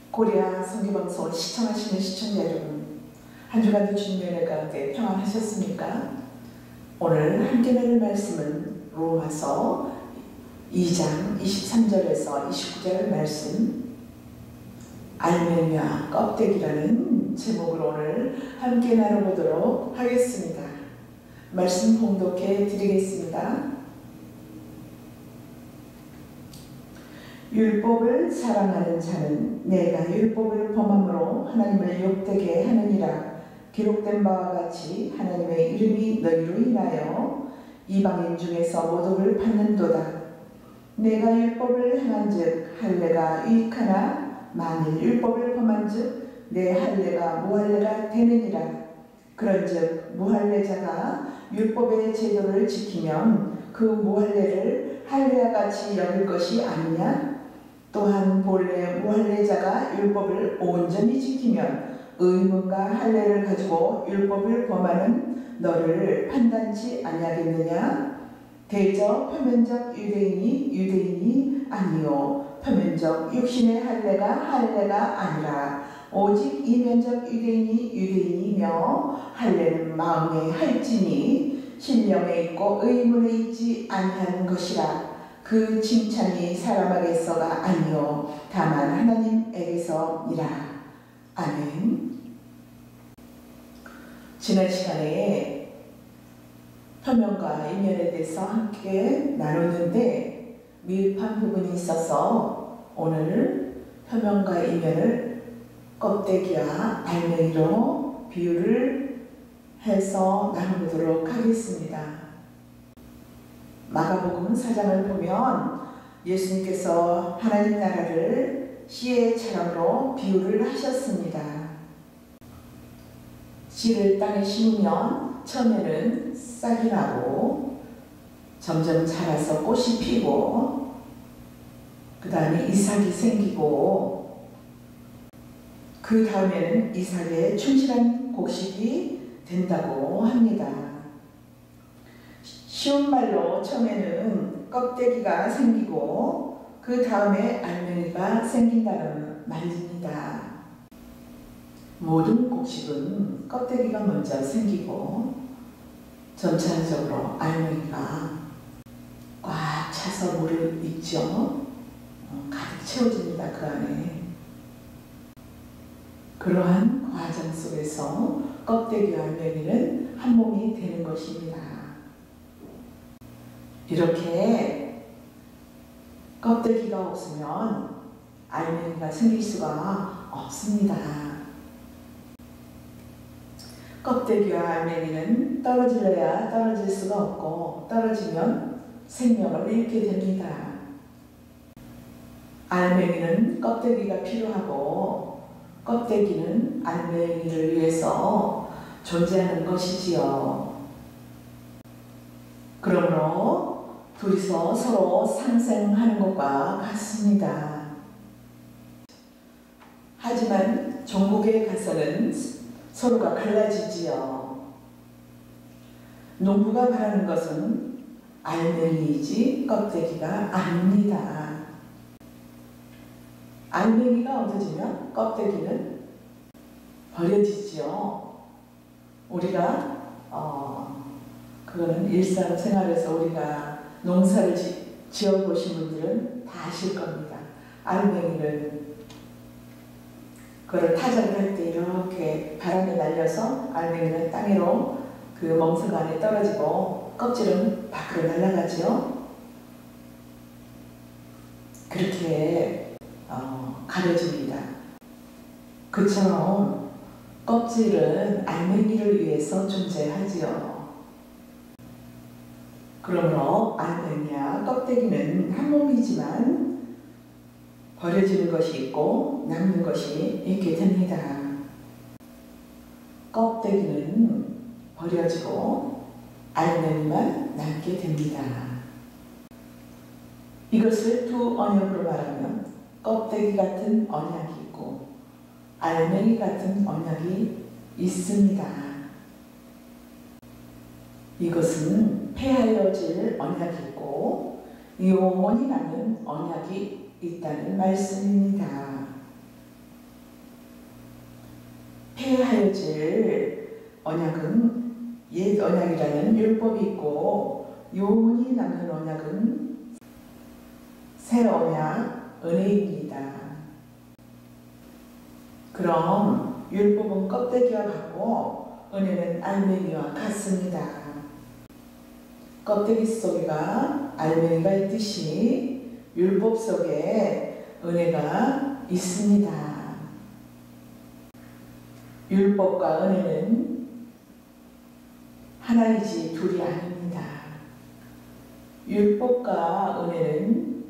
고리아 성교방송을 시청하시는 시청자 여러분, 한 주간도 주님의 은혜 가운데 평안하셨습니까? 오늘 함께 나눌 말씀은 로마서 2장 23절에서 29절 말씀, 알맹이와 껍데기라는 제목으로 오늘 함께 나눠보도록 하겠습니다. 말씀 봉독해 드리겠습니다. 율법을 사랑하는 자는 내가 율법을 범함으로 하나님을 욕되게 하느니라. 기록된 바와 같이 하나님의 이름이 너희로 인하여 이방인 중에서 모독을 받는도다. 내가 율법을 행한즉 할례가 유익하나 만일 율법을 범한즉 내 할례가 무할례가 되느니라. 그런즉 무할례자가 율법의 제도를 지키면 그 무할례를 할례와 같이 여길 것이 아니냐? 또한 본래 무할례자가 율법을 온전히 지키면 의문과 할례를 가지고 율법을 범하는 너를 판단치 아니하겠느냐? 대저 표면적 유대인이 아니요 표면적 육신의 할례가 아니라 오직 이면적 유대인이며 할례는 마음에 할지니 신령에 있고 의문에 있지 아니한 것이라. 그 칭찬이 사람에게서가 아니요 다만 하나님에게서니라. 아멘. 지난 시간에 표면과 이면에 대해서 함께 나눴는데 미흡한 부분이 있어서 오늘 표면과 이면을 껍데기와 알맹이로 비유를 해서 나눠보도록 하겠습니다. 마가복음 4장을 보면 예수님께서 하나님 나라를 씨의 차량으로 비유를 하셨습니다. 씨를 땅에 심으면 처음에는 싹이 나고 점점 자라서 꽃이 피고 그 다음에 이삭이 생기고 그 다음에는 이삭의 충실한 곡식이 된다고 합니다. 쉬운 말로 처음에는 껍데기가 생기고 그 다음에 알맹이가 생긴다는 말입니다. 모든 곡식은 껍데기가 먼저 생기고 점차적으로 알맹이가 꽉 차서 물을 익죠. 가득 채워집니다. 그 안에. 그러한 과정 속에서 껍데기와 알맹이는 한 몸이 되는 것입니다. 이렇게 껍데기가 없으면 알맹이가 생길 수가 없습니다. 껍데기와 알맹이는 떨어질래야 떨어질 수가 없고 떨어지면 생명을 잃게 됩니다. 알맹이는 껍데기가 필요하고 껍데기는 알맹이를 위해서 존재하는 것이지요. 그러므로 둘이서 서로 상생하는 것과 같습니다. 하지만 종국에 가서는 서로가 갈라지지요. 농부가 바라는 것은 알맹이이지 껍데기가 아닙니다. 알맹이가 없어지면 껍데기는 버려지지요. 우리가 그거는 일상생활에서 우리가 농사를 지어보신 분들은 다 아실 겁니다. 알맹이를 그거를 타작을 할 때 이렇게 바람에 날려서 알맹이는 땅으로 그 멍석 안에 떨어지고 껍질은 밖으로 날아가죠. 그렇게 가려집니다. 그처럼 껍질은 알맹이를 위해서 존재하지요. 그러므로 알맹이와 껍데기는 한 몸이지만 버려지는 것이 있고 남는 것이 있게 됩니다. 껍데기는 버려지고 알맹이만 남게 됩니다. 이것을 두 언약으로 말하면 껍데기 같은 언약이 있고 알맹이 같은 언약이 있습니다. 이것은 폐하여질 언약이 있고 영원히 남는 언약이 있다는 말씀입니다. 하여질 언약은 옛 언약이라는 율법이 있고, 영원히 남는 언약은 새 언약 은혜입니다. 그럼 율법은 껍데기와 같고 은혜는 알맹이와 같습니다. 껍데기 속에가 알맹이가 있듯이 율법 속에 은혜가 있습니다. 율법과 은혜는 하나이지 둘이 아닙니다. 율법과 은혜는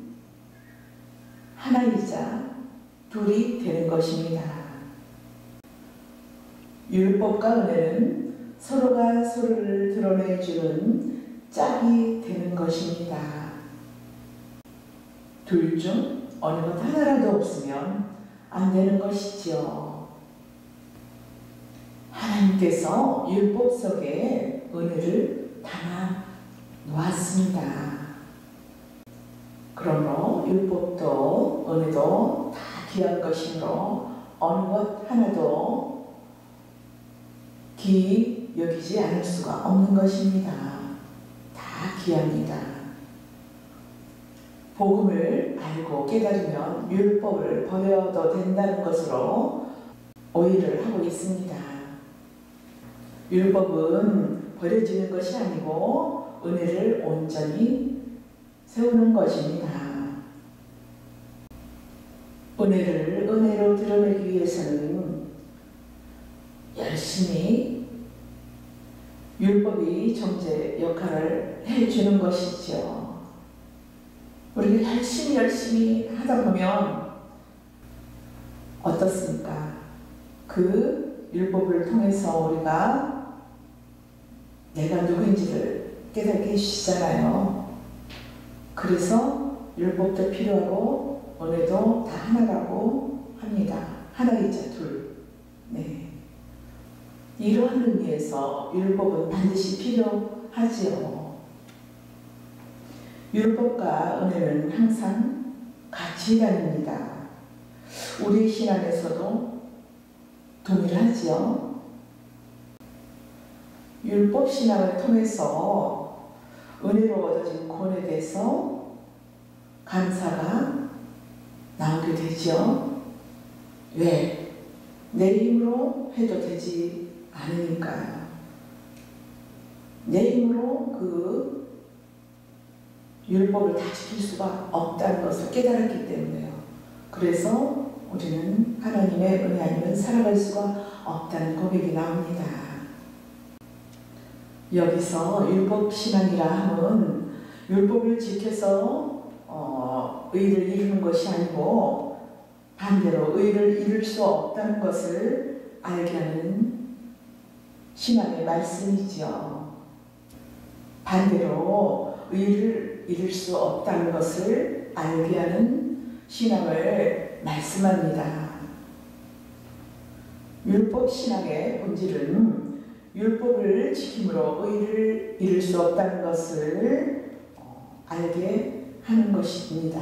하나이자 둘이 되는 것입니다. 율법과 은혜는 서로가 서로를 드러내주는 짝이 되는 것입니다. 둘 중 어느 것 하나라도 없으면 안 되는 것이지요. 하나님께서 율법 속에 은혜를 담아 놓았습니다. 그러므로 율법도 은혜도 다 귀한 것이므로 어느 것 하나도 귀히 여기지 않을 수가 없는 것입니다. 다 귀합니다. 복음을 알고 깨달으면 율법을 버려도 된다는 것으로 오해를 하고 있습니다. 율법은 버려지는 것이 아니고 은혜를 온전히 세우는 것입니다. 은혜를 은혜로 드러내기 위해서는 열심히 율법이 정죄 역할을 해주는 것이죠. 우리가 열심히 하다 보면 어떻습니까? 그 율법을 통해서 우리가 내가 누구인지를 깨닫게 해주시잖아요. 그래서 율법도 필요하고 은혜도 다 하나라고 합니다. 하나이자 둘. 네. 이러한 의미에서 율법은 반드시 필요하지요. 율법과 은혜는 항상 같이 다닙니다. 우리 신앙에서도 동일하지요. 율법 신앙을 통해서 은혜로 얻어진 구원에 대해서 감사가 나오게 되죠. 왜? 내 힘으로 해도 되지 않으니까요. 내 힘으로 그 율법을 다 지킬 수가 없다는 것을 깨달았기 때문에요. 그래서 우리는 하나님의 은혜 아니면 살아갈 수가 없다는 고백이 나옵니다. 여기서 율법 신앙이라 함은 율법을 지켜서 의를 이루는 것이 아니고 반대로 의를 이룰 수 없다는 것을 알게 하는 신앙의 말씀이죠. 반대로 의를 이룰 수 없다는 것을 알게 하는 신앙을 말씀합니다. 율법 신앙의 본질은 율법을 지킴으로 의를 이룰 수 없다는 것을 알게 하는 것입니다.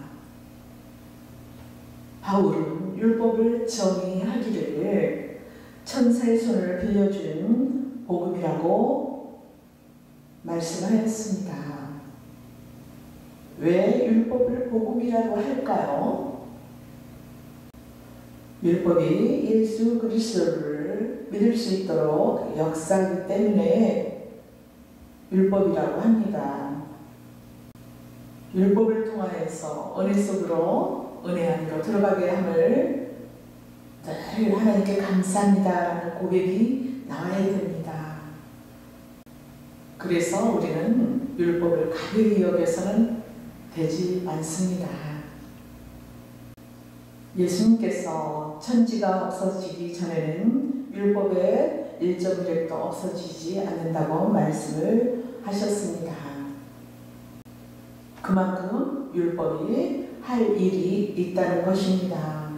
바울은 율법을 정의하기를 천사의 손을 빌려준 복음이라고 말씀하였습니다. 왜 율법을 복음이라고 할까요? 율법이 예수 그리스도를 믿을 수 있도록 역사하기 때문에 율법이라고 합니다. 율법을 통하여서 은혜 속으로 은혜 안으로 들어가게 함을 늘 하나님께 감사합니다라는 고백이 나와야 됩니다. 그래서 우리는 율법을 가벼이 여겨서는 되지 않습니다. 예수님께서 천지가 없어지기 전에는 율법의 1.1획도 없어지지 않는다고 말씀을 하셨습니다. 그만큼 율법이 할 일이 있다는 것입니다.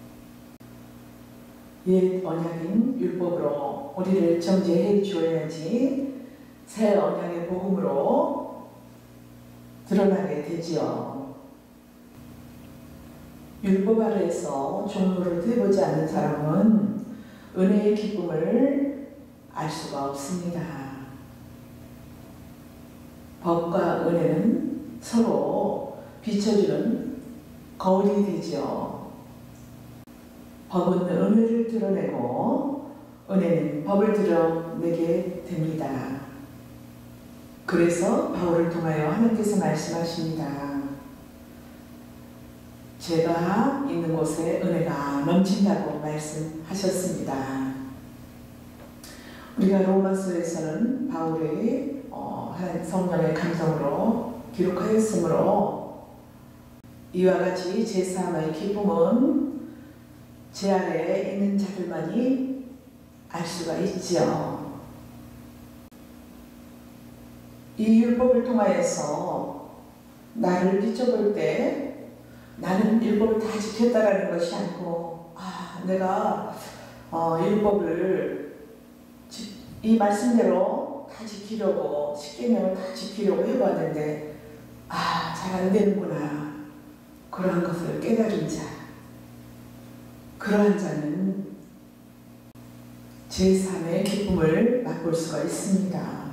옛 언약인 율법으로 우리를 정죄해 주어야지 새 언약의 복음으로 드러나게 되지요. 율법 아래에서 종로를 해보지 않는 사람은 은혜의 기쁨을 알 수가 없습니다. 법과 은혜는 서로 비춰주는 거울이 되죠. 법은 은혜를 드러내고 은혜는 법을 드러내게 됩니다. 그래서 바울을 통하여 하나님께서 말씀하십니다. 제가 있는 곳에 은혜가 넘친다고 말씀하셨습니다. 우리가 로마서에서는 바울의 하나님 성령의 감동으로 기록하였으므로 이와 같이 제3의 기쁨은 제 아래에 있는 자들만이 알 수가 있지요. 이 율법을 통하여서 나를 비춰볼 때 나는 율법을 다 지켰다라는 것이 아니고 내가 율법을 이 말씀대로 다 지키려고 10계명을 다 지키려고 해봤는데 잘 안 되는구나. 그러한 것을 깨달은 자, 그러한 자는 제3의 기쁨을 맛볼 수가 있습니다.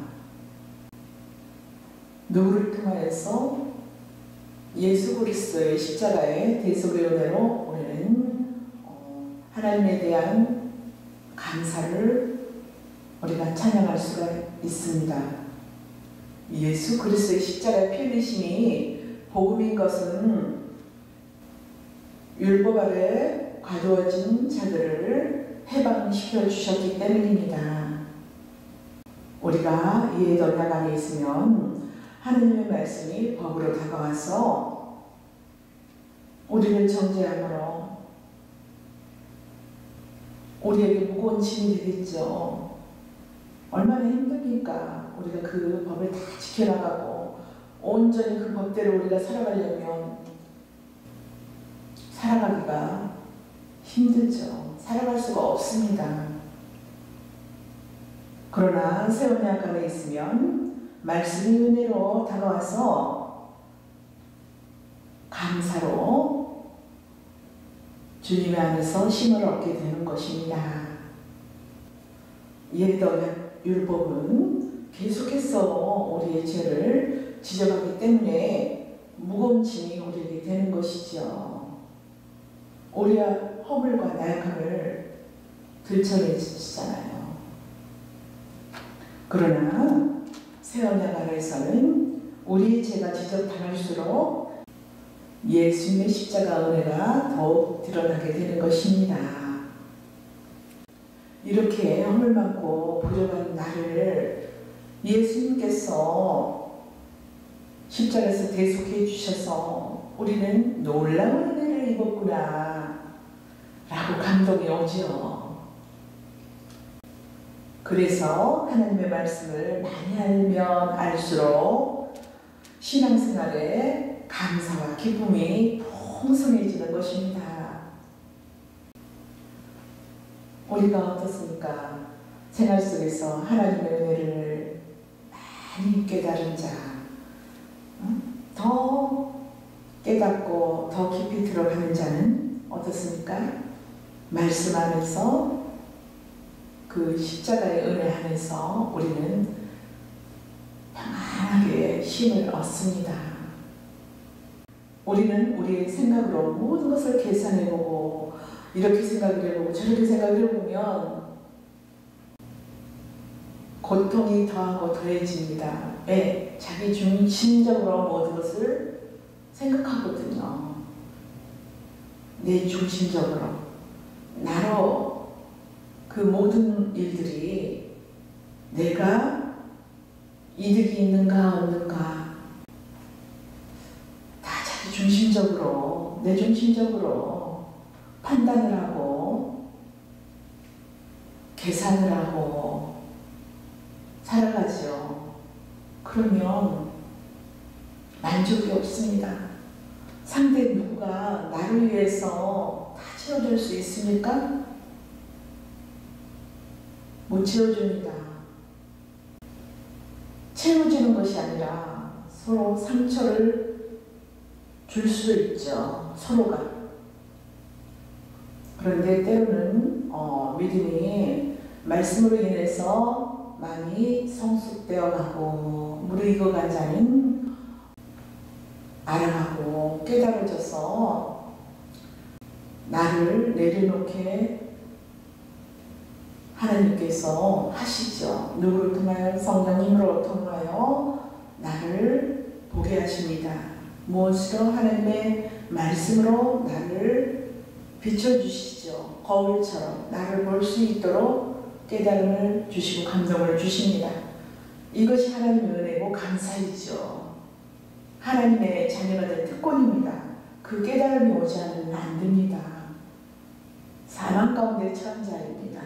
누구를 통하여서? 예수 그리스도의 십자가의 대속의 은혜로 우리는 하나님에 대한 감사를 우리가 찬양할 수가 있습니다. 예수 그리스도의 십자가의 피 흘리심이 복음인 것은 율법 아래 가두어진 자들을 해방시켜 주셨기 때문입니다. 우리가 이에 언약 안에 있으면 하느님의 말씀이 법으로 다가와서 우리를 정죄함으로 우리에게 무거운 짐이 되겠죠. 얼마나 힘듭니까? 우리가 그 법을 다 지켜나가고 온전히 그 법대로 우리가 살아가려면 살아가기가 힘들죠. 살아갈 수가 없습니다. 그러나 새 언약 안에 있으면 말씀이 은혜로 다가와서 감사로 주님의 안에서 힘을 얻게 되는 것입니다. 옛 언약 율법은 계속해서 우리의 죄를 지적하기 때문에 무거운 짐이 우리에게 되는 것이죠. 우리의 허물과 나약함을 들춰내시잖아요. 그러나 새 언약 아래에서는 우리의 죄가 지적당할수록 예수님의 십자가 은혜가 더욱 드러나게 되는 것입니다. 이렇게 허물 많고 부족한 나를 예수님께서 십자가에서 대속해 주셔서 우리는 놀라운 은혜를 입었구나 라고 감동이 오죠. 그래서 하나님의 말씀을 많이 알면 알수록 신앙생활에 감사와 기쁨이 풍성해지는 것입니다. 우리가 어떻습니까? 생활 속에서 하나님의 은혜를 많이 깨달은 자, 더 깨닫고 더 깊이 들어가는 자는 어떻습니까? 말씀 안에서 그 십자가의 은혜 안에서 우리는 평안하게 힘을 얻습니다. 우리는 우리의 생각으로 모든 것을 계산해보고 이렇게 생각을 해보고 저렇게 생각을 해보면 고통이 더하고 더해집니다. 왜? 자기 중심적으로 모든 것을 생각하거든요. 내 중심적으로 나로 그 모든 일들이 내가 이득이 있는가 없는가 다 자기 중심적으로 내 중심적으로 판단을 하고 계산을 하고 살아가죠. 그러면 만족이 없습니다. 상대 누구가 나를 위해서 다 채워줄 수 있습니까? 못 채워줍니다. 채워주는 것이 아니라 서로 상처를 줄 수 있죠. 서로가. 그런데 때로는 믿음이 말씀으로 인해서 많이 성숙되어 가고 무르익어간 자는 알아가고 깨달아져서 나를 내려놓게 하나님께서 하시죠. 누구를 통하여? 성령님으로 통하여 나를 보게 하십니다. 무엇으로? 하나님의 말씀으로 나를 비춰주시죠. 거울처럼 나를 볼 수 있도록 깨달음을 주시고 감동을 주십니다. 이것이 하나님의 은혜고 감사이죠. 하나님의 자녀가 된 특권입니다. 그 깨달음이 오지 않으면 안 됩니다. 사망 가운데 처한 자입니다.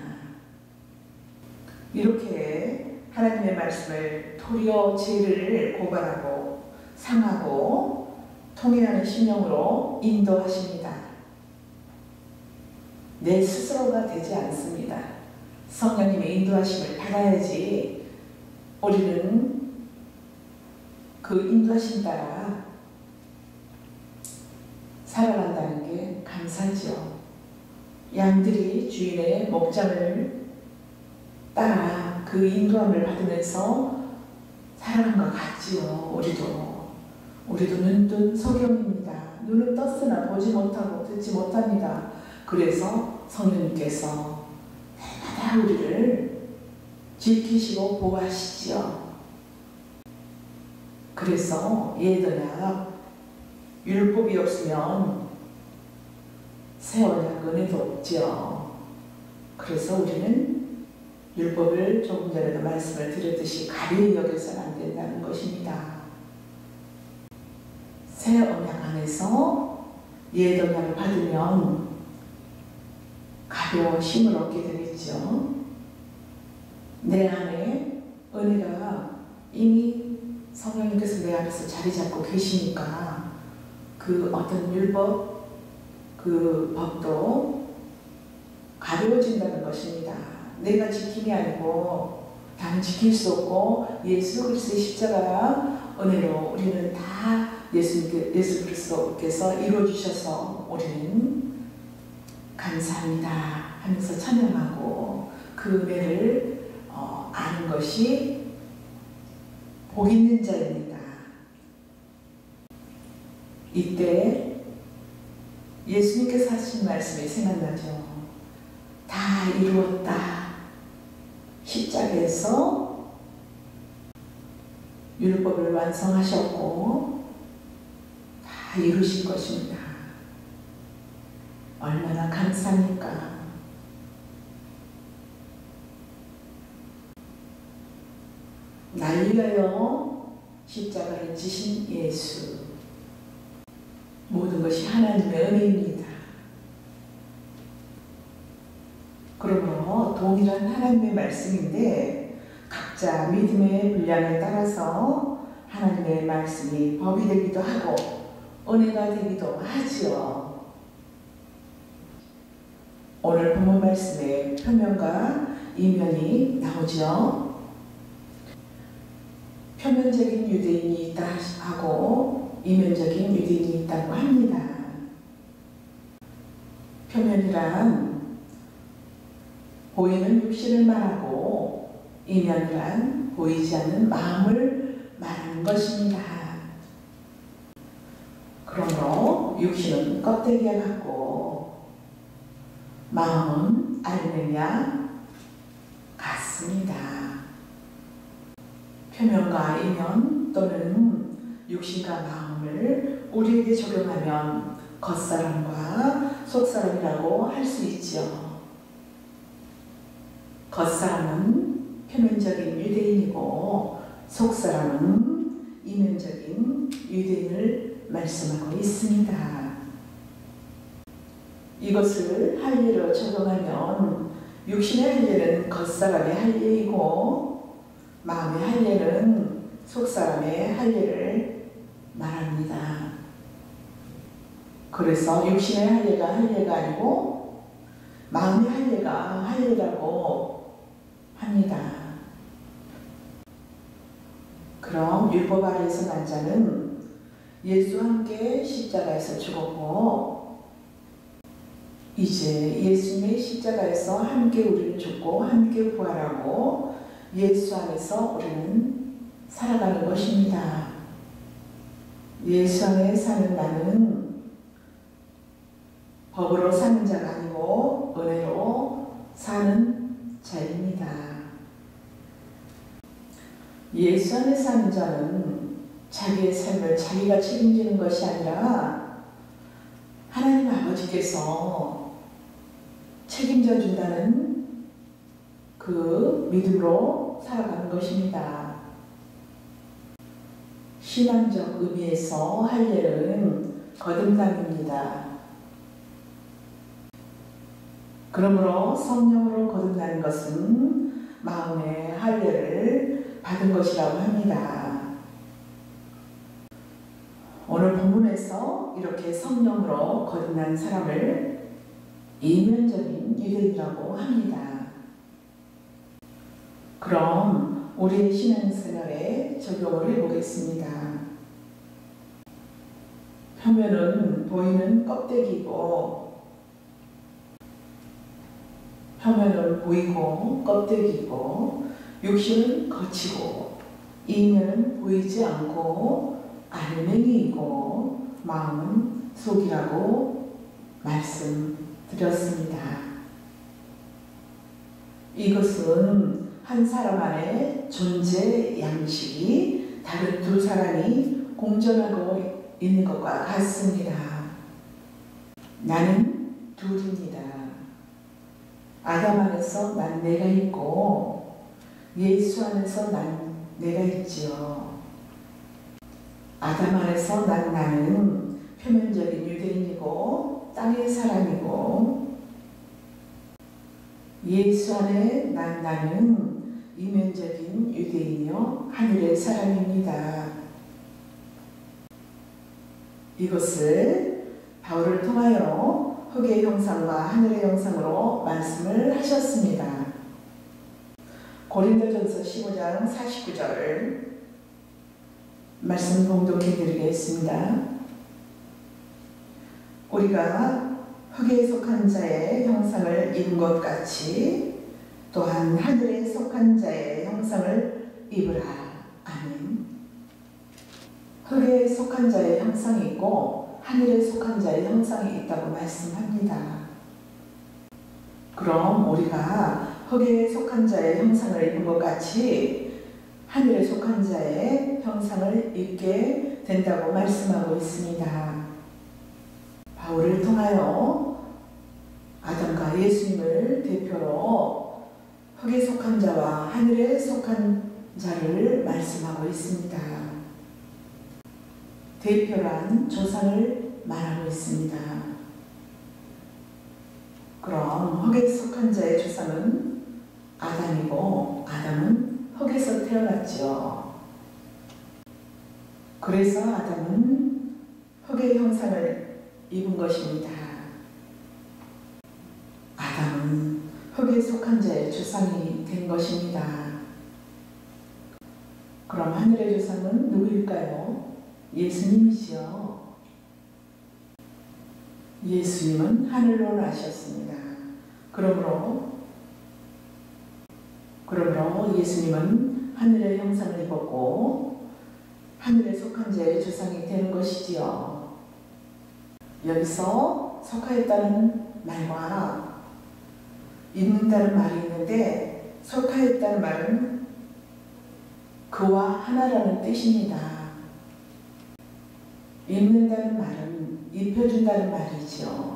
이렇게 하나님의 말씀을 도리어 죄를 고발하고 상하고 통회하는 심령으로 인도하십니다. 내 스스로가 되지 않습니다. 성령님의 인도하심을 받아야지 우리는 그 인도하심 따라 살아간다는 게 감사죠. 양들이 주인의 목장을 따라 그 인도함을 받으면서 살아간 것 같지요. 우리도 눈뜬 소경입니다. 눈은 떴으나 보지 못하고 듣지 못합니다. 그래서 성령님께서 날마다 우리를 지키시고 보호하시지요. 그래서 예언약 율법이 없으면 새 언약 은혜도 없지요. 그래서 우리는 율법을 조금 전에도 말씀을 드렸듯이 가벼이 여겨서는 안 된다는 것입니다. 새 언약 안에서 옛 언약을 받으면 가벼워심을 얻게 되겠죠. 내 안에 은혜가 이미 성령님께서 내 안에서 자리 잡고 계시니까 그 어떤 율법, 그 법도 가벼워진다는 것입니다. 내가 지킴이 아니고 나는 지킬 수 없고 예수 그리스도의 십자가 은혜로 우리는 다 예수 그리스도께서 이루어주셔서 우리는 감사합니다 하면서 찬양하고 그 은혜를 아는 것이 복 있는 자입니다. 이때 예수님께서 하신 말씀이 생각나죠. 다 이루었다. 십자가에서 율법을 완성하셨고 다 이루신 것입니다. 얼마나 감사합니까? 날 위하여 십자가를 지신 예수. 모든 것이 하나님의 은혜입니다. 그러므로 동일한 하나님의 말씀인데 각자 믿음의 분량에 따라서 하나님의 말씀이 법이 되기도 하고 은혜가 되기도 하지요. 오늘 본문 말씀에 표면과 이면이 나오죠. 표면적인 유대인이 있다 하고 이면적인 유대인이 있다고 합니다. 표면이란 보이는 육신을 말하고 이면이란 보이지 않는 마음을 말하는 것입니다. 그러므로 육신은 껍데기와 같고 마음은 알맹이와 같습니다. 표면과 이면 또는 육신과 마음을 우리에게 적용하면 겉사람과 속사람이라고 할 수 있지요. 겉사람은 표면적인 유대인이고 속사람은 이면적인 유대인을 말씀하고 있습니다. 이것을 할례로 적용하면 육신의 할례는 겉사람의 할례이고 마음의 할례는 속사람의 할례를 말합니다. 그래서 육신의 할례가 할례가 아니고 마음의 할례가 할례라고 합니다. 그럼 율법 아래에서 난 자는 예수와 함께 십자가에서 죽었고 이제 예수님의 십자가에서 함께 우리는 죽고 함께 부활하고 예수 안에서 우리는 살아가는 것입니다. 예수 안에 사는 나는 법으로 사는 자가 아니고 은혜로 사는 자입니다. 예수 안에 사는 자는 자기의 삶을 자기가 책임지는 것이 아니라 하나님 아버지께서 책임져 준다는 그 믿음으로 살아가는 것입니다. 신앙적 의미에서 할례는 거듭남입니다. 그러므로 성령으로 거듭나는 것은 마음의 할례를 받은 것이라고 합니다. 오늘 본문에서 이렇게 성령으로 거듭난 사람을 이면적인 유대인이라고 합니다. 그럼 우리의 신앙생활에 적용을 해보겠습니다. 표면은 보이는 껍데기고, 표면은 보이고 껍데기고, 육신은 거치고, 이면은 보이지 않고 알맹이이고 마음은 속이라고 말씀드렸습니다. 이것은 한 사람 안에 존재 양식이 다른 두 사람이 공존하고 있는 것과 같습니다. 나는 둘입니다. 아담 안에서 난 내가 있고 예수 안에서 난 내가 있지요. 아담 안에서 나는 표면적인 유대인이고 땅의 사람이고 예수 안에 나는 이면적인 유대인이요 하늘의 사람입니다. 이것을 바울을 통하여 흙의 형상과 하늘의 형상으로 말씀을 하셨습니다. 고린도전서 15장 49절 말씀 봉독해 드리겠습니다. 우리가 흙에 속한 자의 형상을 입은 것 같이 또한 하늘에 속한 자의 형상을 입으라. 아멘. 흙에 속한 자의 형상이 있고 하늘에 속한 자의 형상이 있다고 말씀합니다. 그럼 우리가 흙에 속한 자의 형상을 입은 것 같이 하늘에 속한 자의 형상을 입게 된다고 말씀하고 있습니다. 바울을 통하여 아담과 예수님을 대표로 흙에 속한 자와 하늘에 속한 자를 말씀하고 있습니다. 대표란 조상을 말하고 있습니다. 그럼 흙에 속한 자의 조상은 아담이고 아담은 흙에서 태어났죠. 그래서 아담은 흙의 형상을 입은 것입니다. 아담은 흙에 속한 자의 조상이 된 것입니다. 그럼 하늘의 조상은 누구일까요? 예수님이시요. 예수님은 하늘로 나셨습니다. 그러므로 예수님은 하늘의 형상을 입었고 하늘에 속한 자의 조상이 되는 것이지요. 여기서 속하였다는 말과 입는다는 말이 있는데 속하였다는 말은 그와 하나라는 뜻입니다. 입는다는 말은 입혀준다는 말이죠.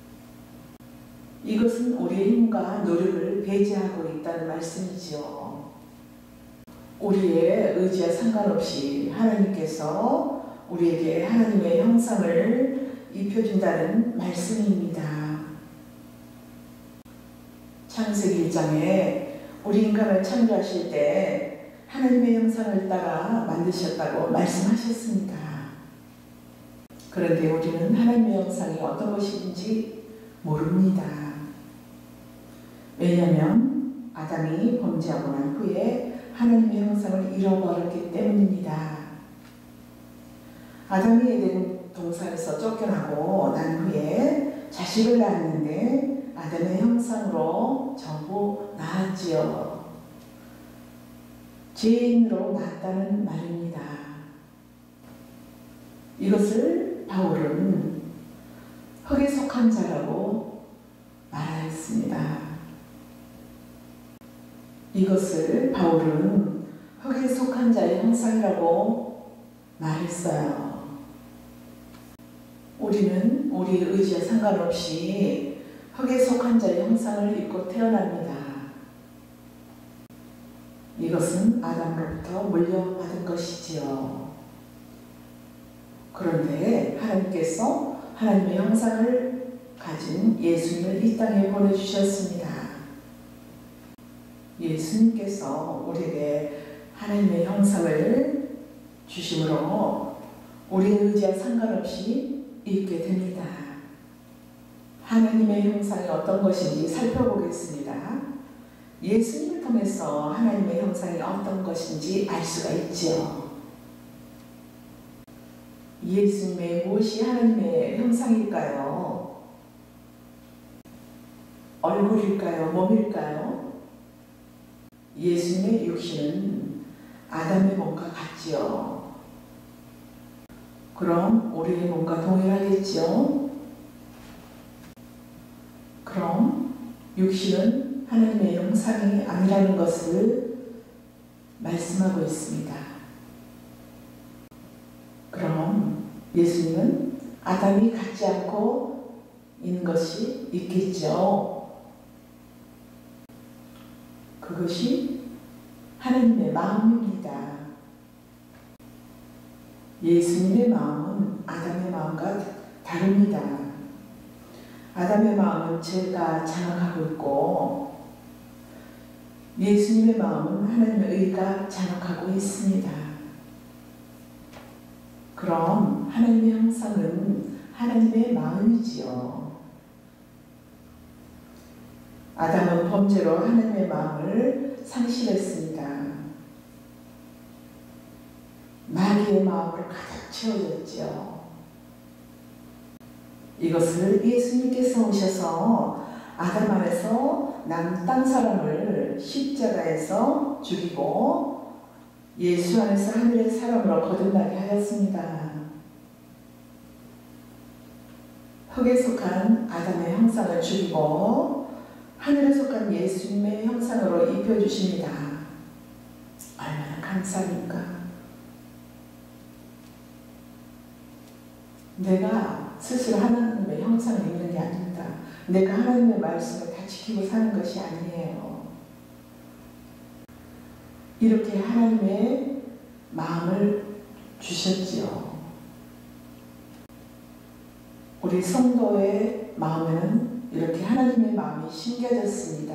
이것은 우리의 힘과 노력을 배제하고 있다는 말씀이지요. 우리의 의지와 상관없이 하나님께서 우리에게 하나님의 형상을 입혀준다는 말씀입니다. 창세기 1장에 우리 인간을 창조하실 때 하나님의 형상을 따라 만드셨다고 말씀하셨습니다. 그런데 우리는 하나님의 형상이 어떤 것인지 모릅니다. 왜냐하면 아담이 범죄하고 난 후에 하나님의 형상을 잃어버렸기 때문입니다. 아담이 에덴 동산에서 쫓겨나고 난 후에 자식을 낳았는데 아담의 형상으로 전부 낳았지요. 죄인으로 낳았다는 말입니다. 이것을 바울은 흙에 속한 자라고 말하였습니다. 이것을 바울은 흙에 속한 자의 형상이라고 말했어요. 우리는 우리의 의지와 상관없이 흙에 속한 자의 형상을 입고 태어납니다. 이것은 아담으로부터 물려받은 것이지요. 그런데 하나님께서 하나님의 형상을 가진 예수님을 이 땅에 보내주셨습니다. 예수님께서 우리에게 하나님의 형상을 주심으로 우리의 의지와 상관없이 입게 됩니다. 하나님의 형상이 어떤 것인지 살펴보겠습니다. 예수님을 통해서 하나님의 형상이 어떤 것인지 알 수가 있지요. 예수님의 무엇이 하나님의 형상일까요? 얼굴일까요? 몸일까요? 예수님의 육신은 아담의 몸과 같지요. 그럼 우리의 몸과 동일하겠지요? 그럼 육신은 하나님의 형상이 아니라는 것을 말씀하고 있습니다. 그럼 예수님은 아담이 갖지 않고 있는 것이 있겠죠. 그것이 하나님의 마음입니다. 예수님의 마음은 아담의 마음과 다릅니다. 아담의 마음은 죄가 장악하고 있고 예수님의 마음은 하나님의 의가 장악하고 있습니다. 그럼 하나님의 형상은 하나님의 마음이지요. 아담은 범죄로 하나님의 마음을 상실했습니다. 마귀의 마음으로 가득 채워졌지요. 이것을 예수님께서 오셔서 아담 안에서 난 땅 사람을 십자가에서 죽이고 예수 안에서 하늘의 사람으로 거듭나게 하였습니다. 흙에 속한 아담의 형상을 죽이고 하늘에 속한 예수님의 형상으로 입혀주십니다. 얼마나 감사합니까? 내가 스스로 하나님의 형상을 입는 게 아닙니다. 내가 하나님의 말씀을 다 지키고 사는 것이 아니에요. 이렇게 하나님의 마음을 주셨지요. 우리 성도의 마음에는 이렇게 하나님의 마음이 심겨졌습니다.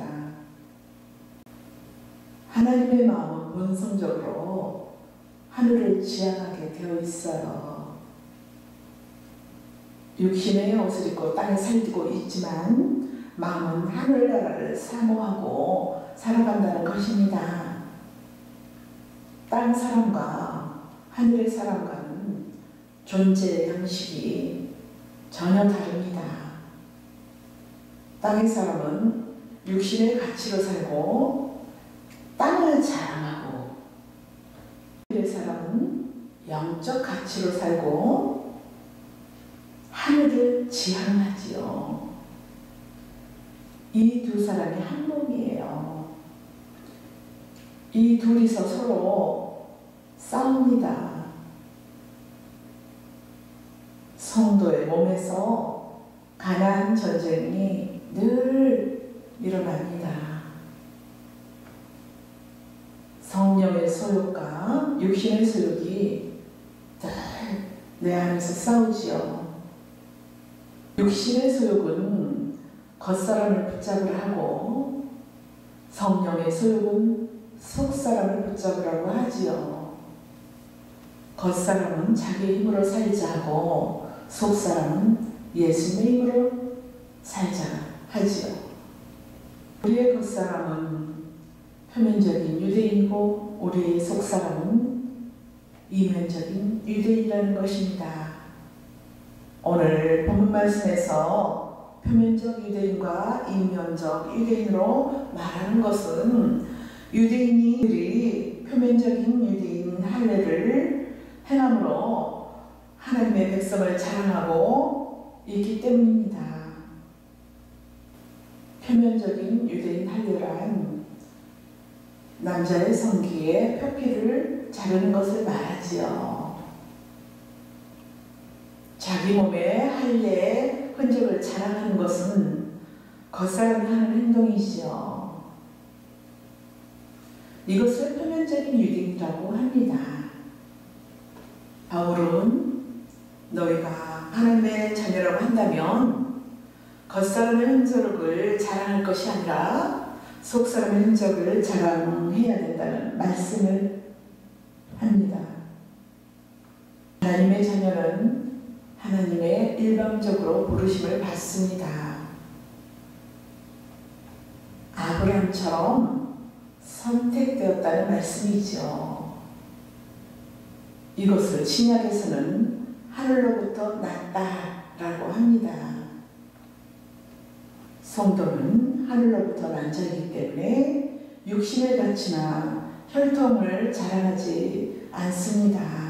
하나님의 마음은 본성적으로 하늘을 지향하게 되어 있어요. 육신의 옷을 입고 땅에 살고 있지만 마음은 하늘나라를 사모하고 살아간다는 것입니다. 땅 사람과 하늘의 사람과는 존재 양식이 전혀 다릅니다. 땅의 사람은 육신의 가치로 살고 땅을 자랑하고 하늘의 사람은 영적 가치로 살고 하늘을 지향하지요. 이 두 사람이 한 몸이에요. 이 둘이서 서로 싸웁니다. 성도의 몸에서 가난 전쟁이 늘 일어납니다. 성령의 소욕과 육신의 소욕이 늘 내 안에서 싸우지요. 육신의 소욕은 겉사람을 붙잡으려 하고 성령의 소욕은 속사람을 붙잡으라고 하지요. 겉사람은 자기 힘으로 살자 하고 속사람은 예수님의 힘으로 살자 하지요. 우리의 겉사람은 표면적인 유대인이고 우리의 속사람은 이면적인 유대인이라는 것입니다. 오늘 본문 말씀에서 표면적 유대인과 인면적 유대인으로 말하는 것은 유대인이 표면적인 유대인 할례를 행함으로 하나님의 백성을 자랑하고 있기 때문입니다. 표면적인 유대인 할례란 남자의 성기에 표피를 자르는 것을 말하지요. 자기 몸의 할례의 흔적을 자랑하는 것은 겉사람이 하는 행동이지요. 이것을 표면적인 유대인이라고 합니다. 바울은 너희가 하나님의 자녀라고 한다면 겉사람의 흔적을 자랑할 것이 아니라 속사람의 흔적을 자랑해야 된다는 말씀을 합니다. 하나님의 자녀는 하나님의 일방적으로 부르심을 받습니다. 아브라함처럼 선택되었다는 말씀이죠. 이것을 신약에서는 하늘로부터 났다라고 합니다. 성도는 하늘로부터 난 자이기 때문에 육신의 가치나 혈통을 자랑하지 않습니다.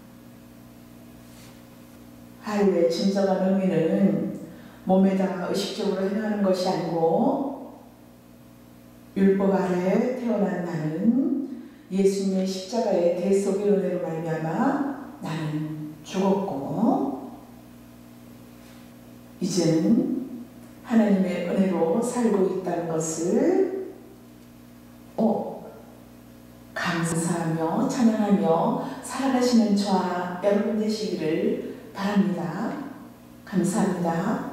할례의 진정한 의미는 몸에다가 의식적으로 행하는 것이 아니고 율법 아래 태어난 나는 예수님의 십자가의 대속의 은혜로 말미암아 나는 죽었고 이제는 하나님의 은혜로 살고 있다는 것을 감사하며 찬양하며 살아가시는 저와 여러분 되시기를 바랍니다. 감사합니다.